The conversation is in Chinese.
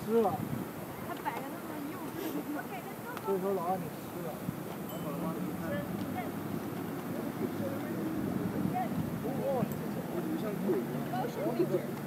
湿了。 他摆的那么幼稚。 所以说老让你湿了。哦，像鬼一样。